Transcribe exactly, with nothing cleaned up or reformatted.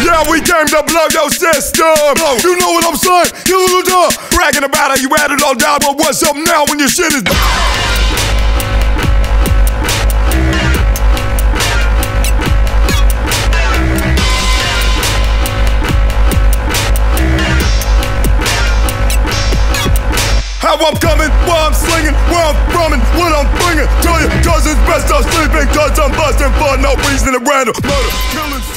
Yeah, we came to blow your system. You know what I'm saying? You little dog. Bragging about how you had it all down, but what's up now when your shit is how I'm coming, where I'm slinging, where I'm from and what I'm bringing. Tell you, cause it's best I'm sleeping, cause I'm busting for no reason at random. Murder, killing.